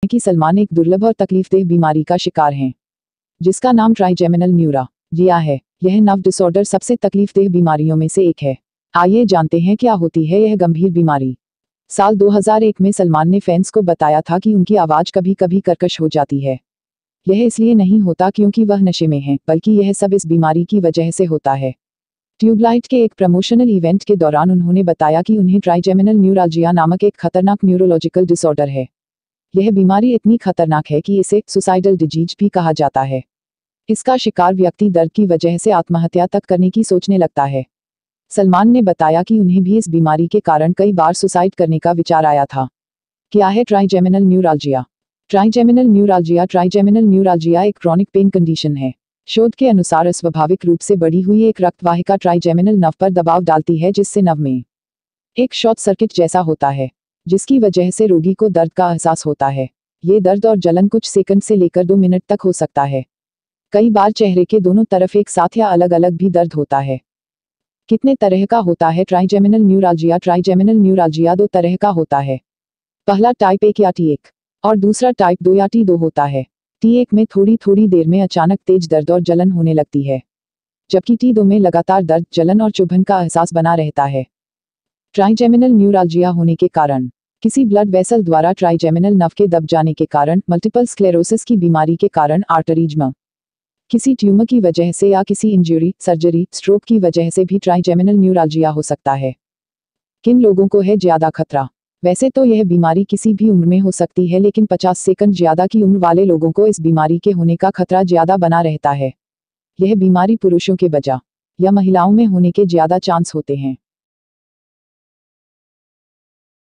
कि सलमान एक दुर्लभ और तकलीफदेह बीमारी का शिकार हैं, जिसका नाम ट्राइजेमिनल न्यूरालजिया है। यह नर्व डिसऑर्डर सबसे तकलीफदेह बीमारियों में से एक है। आइए जानते हैं क्या होती है यह गंभीर बीमारी। साल 2001 में सलमान ने फैंस को बताया था कि उनकी आवाज़ कभी कभी कर्कश हो जाती है। यह इसलिए नहीं होता क्योंकि वह नशे में हैं, बल्कि यह सब इस बीमारी की वजह से होता है। ट्यूबलाइट के एक प्रमोशनल इवेंट के दौरान उन्होंने बताया कि उन्हें ट्राइजेमिनल न्यूरालजिया नामक एक खतरनाक न्यूरोलॉजिकल डिसऑर्डर है। यह बीमारी इतनी खतरनाक है कि इसे सुसाइडल डिजीज भी कहा जाता है। इसका शिकार व्यक्ति दर्द की वजह से आत्महत्या तक करने की सोचने लगता है। सलमान ने बताया कि उन्हें भी इस बीमारी के कारण कई बार सुसाइड करने का विचार आया था। क्या है ट्राइजेमिनल न्यूरालजिया? ट्राइजेमिनल न्यूरालजिया एक क्रॉनिक पेन कंडीशन है। शोध के अनुसार अस्वाभाविक रूप से बढ़ी हुई एक रक्तवाहिका ट्राइजेमिनल नर्व पर दबाव डालती है, जिससे नर्व में एक शॉर्ट सर्किट जैसा होता है, जिसकी वजह से रोगी को दर्द का एहसास होता है। ये दर्द और जलन कुछ सेकंड से लेकर 2 मिनट तक हो सकता है। कई बार चेहरे के दोनों तरफ एक साथ या अलग अलग भी दर्द होता है। कितने तरह का होता है ट्राइजेमिनल न्यूरालजिया? ट्राइजेमिनल न्यूरालजिया 2 तरह का होता है। पहला टाइप 1 या T1 और दूसरा टाइप 2 या T2 होता है। T1 में थोड़ी थोड़ी देर में अचानक तेज दर्द और जलन होने लगती है, जबकि T2 में लगातार दर्द, जलन और चुभन का एहसास बना रहता है। ट्राइजेमिनल न्यूरालजिया होने के कारण: किसी ब्लड वेसल द्वारा ट्राइजेमिनल नर्व के दब जाने के कारण, मल्टीपल स्क्लेरोसिस की बीमारी के कारण, आर्टरीजमा, किसी ट्यूमर की वजह से या किसी इंजरी, सर्जरी, स्ट्रोक की वजह से भी ट्राइजेमिनल न्यूरालजिया हो सकता है। किन लोगों को है ज्यादा खतरा? वैसे तो यह बीमारी किसी भी उम्र में हो सकती है, लेकिन 50 सेकंड ज्यादा की उम्र वाले लोगों को इस बीमारी के होने का खतरा ज्यादा बना रहता है। यह बीमारी पुरुषों के बजाय या महिलाओं में होने के ज्यादा चांस होते हैं।